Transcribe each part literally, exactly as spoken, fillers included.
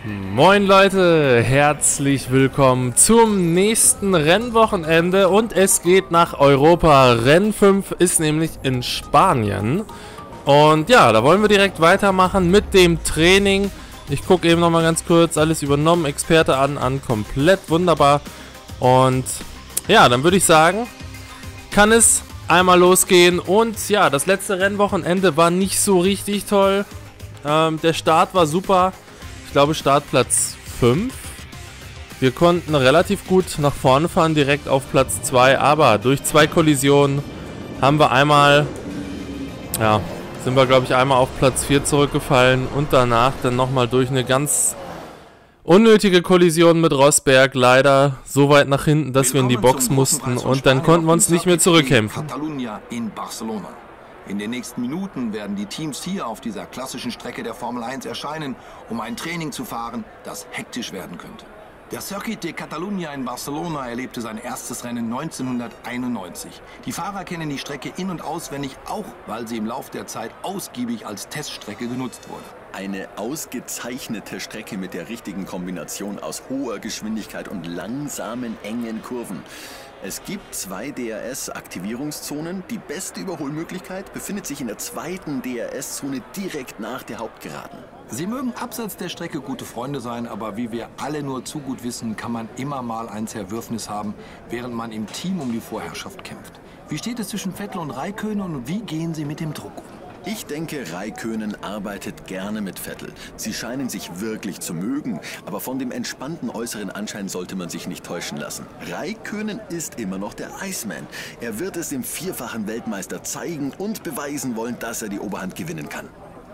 Moin Leute, herzlich willkommen zum nächsten Rennwochenende und es geht nach Europa. Rennen fünf ist nämlich in Spanien und ja, da wollen wir direkt weitermachen mit dem Training. Ich gucke eben nochmal ganz kurz, alles übernommen, Experte an, an, komplett wunderbar und ja, dann würde ich sagen, kann es einmal losgehen und ja, das letzte Rennwochenende war nicht so richtig toll, ähm, der Start war super. Ich glaube Startplatz fünf. Wir konnten relativ gut nach vorne fahren, direkt auf Platz zwei, aber durch zwei Kollisionen haben wir einmal, ja, sind wir glaube ich einmal auf Platz vier zurückgefallen und danach dann nochmal durch eine ganz unnötige Kollision mit Rosberg leider so weit nach hinten, dass wir in die Box mussten und dann konnten wir uns nicht mehr zurückkämpfen. In den nächsten Minuten werden die Teams hier auf dieser klassischen Strecke der Formel eins erscheinen, um ein Training zu fahren, das hektisch werden könnte. Der Circuit de Catalunya in Barcelona erlebte sein erstes Rennen neunzehnhunderteinundneunzig. Die Fahrer kennen die Strecke in- und auswendig, auch weil sie im Lauf der Zeit ausgiebig als Teststrecke genutzt wurde. Eine ausgezeichnete Strecke mit der richtigen Kombination aus hoher Geschwindigkeit und langsamen, engen Kurven. Es gibt zwei D R S-Aktivierungszonen. Die beste Überholmöglichkeit befindet sich in der zweiten D R S-Zone direkt nach der Hauptgeraden. Sie mögen abseits der Strecke gute Freunde sein, aber wie wir alle nur zu gut wissen, kann man immer mal ein Zerwürfnis haben, während man im Team um die Vorherrschaft kämpft. Wie steht es zwischen Vettel und Räikkönen und wie gehen Sie mit dem Druck um? Ich denke, Räikkönen arbeitet gerne mit Vettel. Sie scheinen sich wirklich zu mögen, aber von dem entspannten äußeren Anschein sollte man sich nicht täuschen lassen. Räikkönen ist immer noch der Iceman. Er wird es dem vierfachen Weltmeister zeigen und beweisen wollen, dass er die Oberhand gewinnen kann.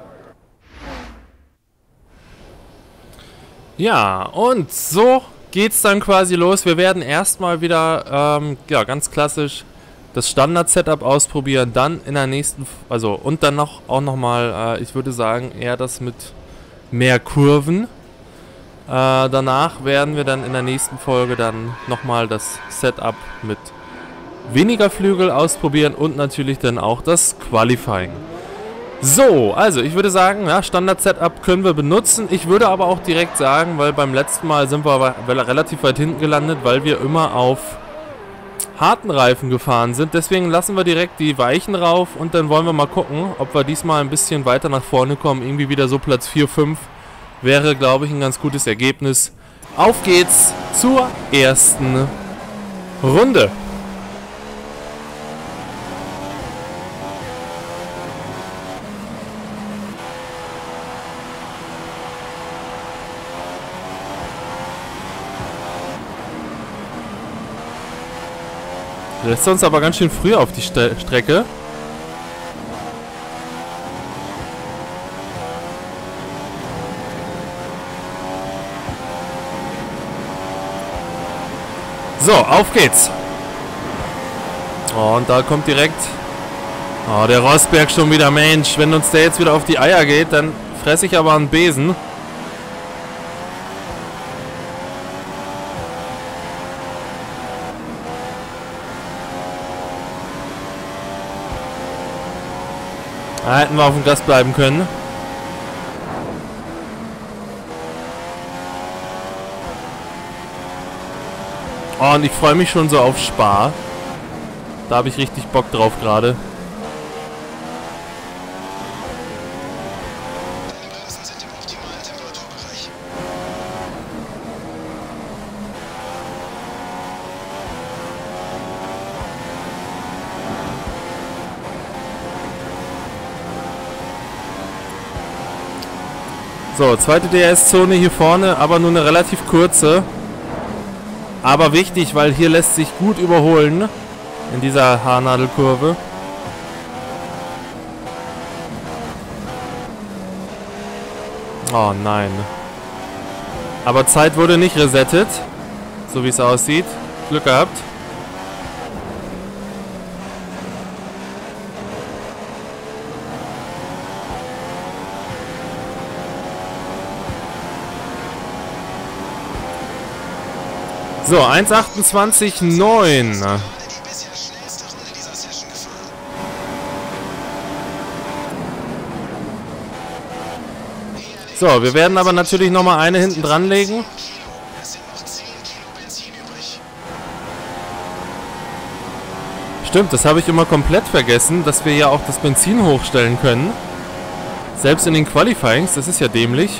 Ja, und so geht's dann quasi los. Wir werden erstmal wieder, ähm, ja, ganz klassisch das Standard-Setup ausprobieren, dann in der nächsten, also und dann noch auch nochmal, äh, ich würde sagen, eher das mit mehr Kurven. Äh, danach werden wir dann in der nächsten Folge dann nochmal das Setup mit weniger Flügel ausprobieren und natürlich dann auch das Qualifying. So, also ich würde sagen, ja, Standard-Setup können wir benutzen. Ich würde aber auch direkt sagen, weil beim letzten Mal sind wir aber relativ weit hinten gelandet, weil wir immer auf harten Reifen gefahren sind. Deswegen lassen wir direkt die weichen rauf und dann wollen wir mal gucken, ob wir diesmal ein bisschen weiter nach vorne kommen. Irgendwie wieder so Platz vier, fünf wäre, glaube ich, ein ganz gutes Ergebnis. Auf geht's zur ersten Runde. Lässt uns aber ganz schön früh auf die Ste- Strecke. So, auf geht's. Oh, und da kommt direkt... Oh, der Rosberg schon wieder. Mensch, wenn uns der jetzt wieder auf die Eier geht, dann fresse ich aber einen Besen. Da hätten wir auf dem Gas bleiben können. Oh, und ich freue mich schon so auf Spa. Da habe ich richtig Bock drauf gerade. So, zweite D R S-Zone hier vorne, aber nur eine relativ kurze. Aber wichtig, weil hier lässt sich gut überholen in dieser Haarnadelkurve. Oh nein. Aber Zeit wurde nicht resettet, so wie es aussieht. Glück gehabt. So, eins achtundzwanzig neun. So, wir werden aber natürlich nochmal eine hinten dran legen. Stimmt, das habe ich immer komplett vergessen, dass wir ja auch das Benzin hochstellen können. Selbst in den Qualifyings, das ist ja dämlich.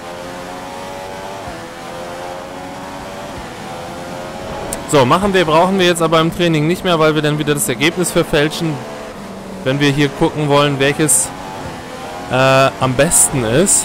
So, machen wir, brauchen wir jetzt aber im Training nicht mehr, weil wir dann wieder das Ergebnis verfälschen, wenn wir hier gucken wollen, welches äh, am besten ist.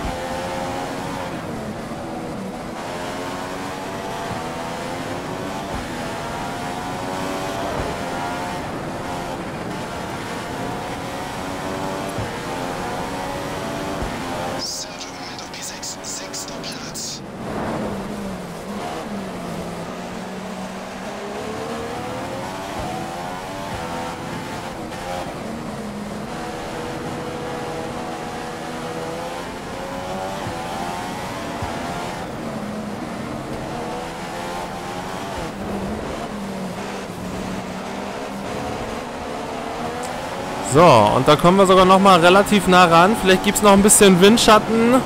So, und da kommen wir sogar noch mal relativ nah ran. Vielleicht gibt es noch ein bisschen Windschatten.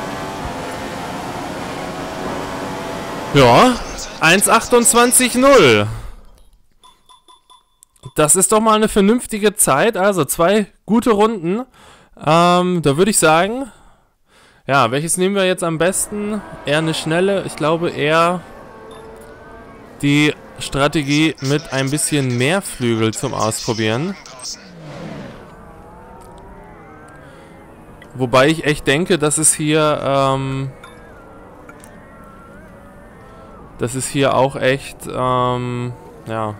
Ja, eins achtundzwanzig null. Das ist doch mal eine vernünftige Zeit. Also zwei gute Runden. Ähm, da würde ich sagen, ja, welches nehmen wir jetzt am besten? Eher eine schnelle. Ich glaube eher die Strategie mit ein bisschen mehr Flügel zum Ausprobieren. Wobei ich echt denke, dass es hier, ähm, dass es hier auch echt, ähm, ja,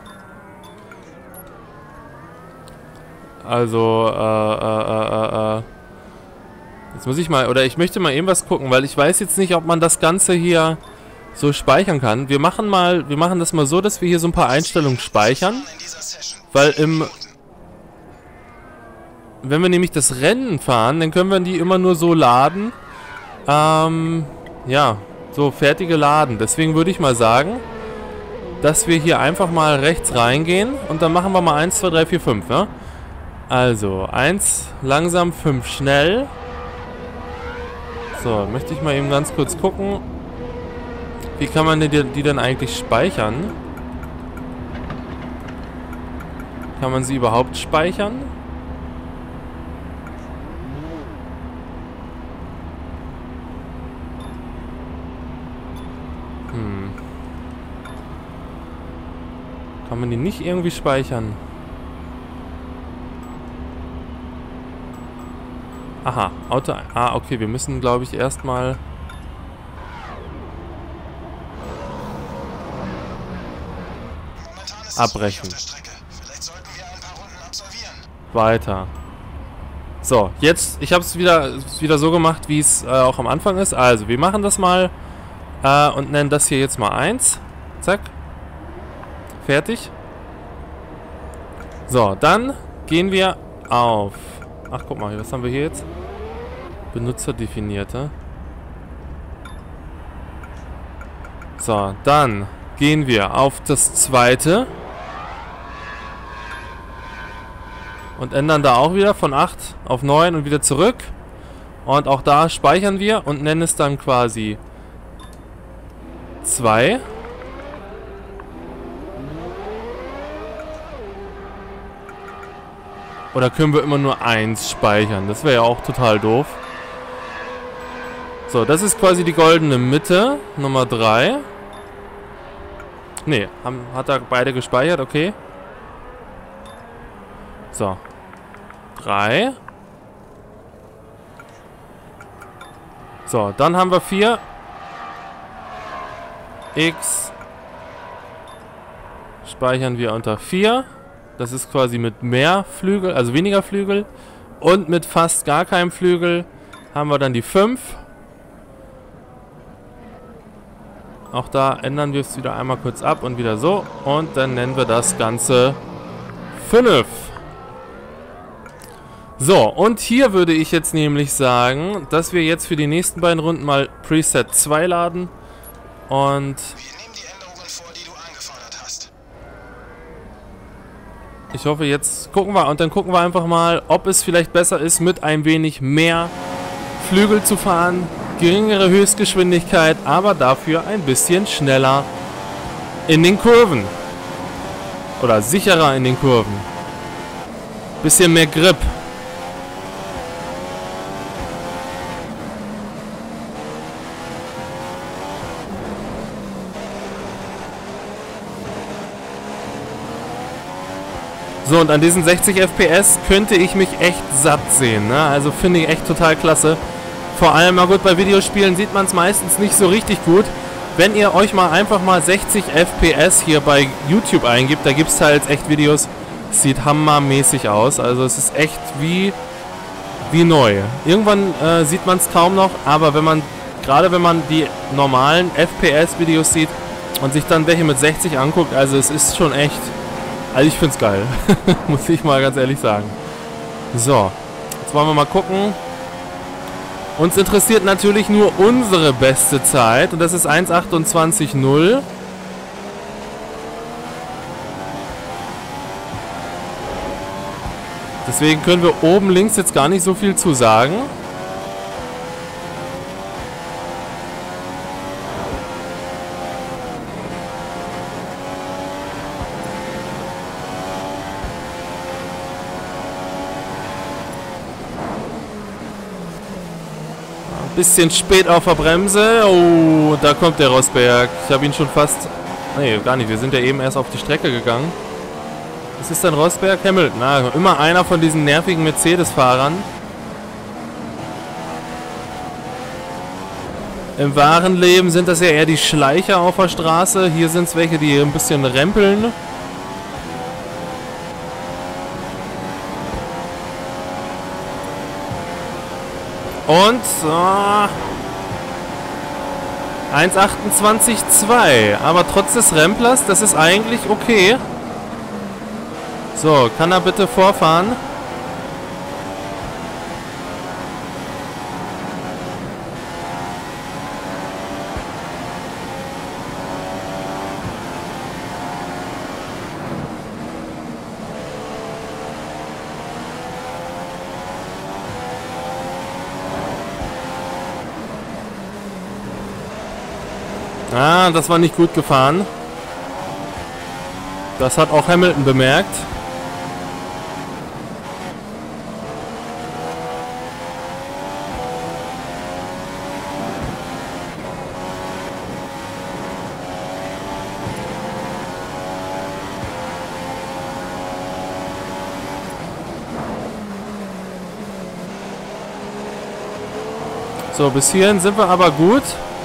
also, äh, äh, äh, äh, jetzt muss ich mal, oder ich möchte mal eben was gucken, weil ich weiß jetzt nicht, ob man das Ganze hier so speichern kann. Wir machen mal, wir machen das mal so, dass wir hier so ein paar Einstellungen speichern, weil im Wenn wir nämlich das Rennen fahren, dann können wir die immer nur so laden. Ähm, ja, so fertige laden. Deswegen würde ich mal sagen, dass wir hier einfach mal rechts reingehen. Und dann machen wir mal eins, zwei, drei, vier, fünf, ja? Also, eins langsam, fünf schnell. So, möchte ich mal eben ganz kurz gucken. Wie kann man die, die denn eigentlich speichern? Kann man sie überhaupt speichern? Hm. Kann man die nicht irgendwie speichern? Aha, Auto... Ah, okay, wir müssen, glaube ich, erstmal... abbrechen. Weiter. So, jetzt... Ich habe es wieder, wieder so gemacht, wie es äh, auch am Anfang ist. Also, wir machen das mal äh, und nennen das hier jetzt mal eins. Zack. Fertig. So, dann gehen wir auf... Ach, guck mal, was haben wir hier jetzt? Benutzerdefinierte. So, dann gehen wir auf das zweite. Und ändern da auch wieder von acht auf neun und wieder zurück. Und auch da speichern wir und nennen es dann quasi zwei. Oder können wir immer nur eins speichern? Das wäre ja auch total doof. So, das ist quasi die goldene Mitte. Nummer drei. Ne, hat er beide gespeichert, okay. So. drei. So, dann haben wir vier. X. Speichern wir unter vier. Das ist quasi mit mehr Flügel, also weniger Flügel. Und mit fast gar keinem Flügel haben wir dann die fünf. Auch da ändern wir es wieder einmal kurz ab und wieder so. Und dann nennen wir das Ganze fünf. So, und hier würde ich jetzt nämlich sagen, dass wir jetzt für die nächsten beiden Runden mal Preset zwei laden. Und... ich hoffe, jetzt gucken wir und dann gucken wir einfach mal, ob es vielleicht besser ist mit ein wenig mehr Flügel zu fahren, geringere Höchstgeschwindigkeit, aber dafür ein bisschen schneller in den Kurven. Oder sicherer in den Kurven. Bisschen mehr Grip. So, und an diesen sechzig F P S könnte ich mich echt satt sehen, ne? Also finde ich echt total klasse. Vor allem, na gut, bei Videospielen sieht man es meistens nicht so richtig gut. Wenn ihr euch mal einfach mal sechzig F P S hier bei YouTube eingibt, da gibt es halt echt Videos, sieht hammermäßig aus. Also es ist echt wie, wie neu. Irgendwann äh, sieht man es kaum noch, aber wenn man, gerade wenn man die normalen F P S-Videos sieht und sich dann welche mit sechzig anguckt, also es ist schon echt... Also ich finde es geil, muss ich mal ganz ehrlich sagen. So, jetzt wollen wir mal gucken. Uns interessiert natürlich nur unsere beste Zeit und das ist eins achtundzwanzig null. Deswegen können wir oben links jetzt gar nicht so viel zu sagen. Bisschen spät auf der Bremse. Oh, da kommt der Rosberg. Ich habe ihn schon fast... Nee, gar nicht. Wir sind ja eben erst auf die Strecke gegangen. Was ist denn Rosberg? Hamilton. Na, immer einer von diesen nervigen Mercedes-Fahrern. Im wahren Leben sind das ja eher die Schleicher auf der Straße. Hier sind es welche, die ein bisschen rempeln. Und oh, eins achtundzwanzig zwei. Aber trotz des Remplers, das ist eigentlich okay. So, kann er bitte vorfahren? Ah, das war nicht gut gefahren. Das hat auch Hamilton bemerkt. So, bis hierhin sind wir aber gut.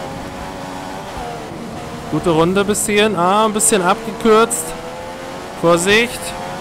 Gute Runde bis hierhin. Ah, ein bisschen abgekürzt. Vorsicht.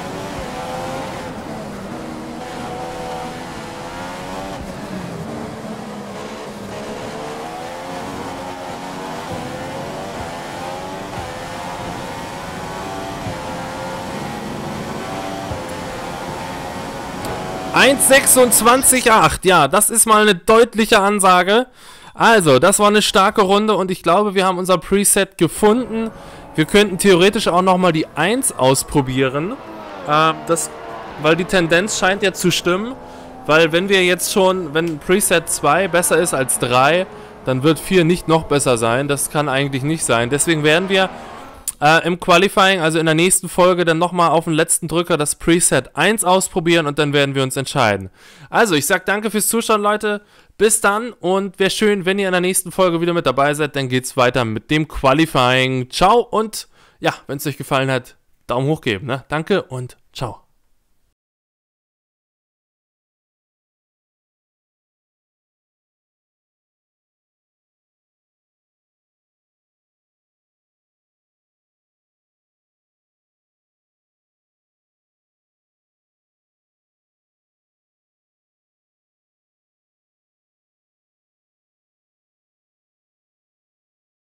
eins sechsundzwanzig acht. Ja, das ist mal eine deutliche Ansage. Also, das war eine starke Runde und ich glaube, wir haben unser Preset gefunden. Wir könnten theoretisch auch nochmal die eins ausprobieren. Äh, das, weil die Tendenz scheint ja zu stimmen. Weil wenn wir jetzt schon, wenn Preset zwei besser ist als drei, dann wird vier nicht noch besser sein. Das kann eigentlich nicht sein. Deswegen werden wir äh, im Qualifying, also in der nächsten Folge, dann nochmal auf den letzten Drücker das Preset eins ausprobieren und dann werden wir uns entscheiden. Also, ich sage danke fürs Zuschauen, Leute. Bis dann und wäre schön, wenn ihr in der nächsten Folge wieder mit dabei seid. Dann geht's weiter mit dem Qualifying. Ciao und ja, wenn es euch gefallen hat, Daumen hoch geben. Ne? Danke und ciao.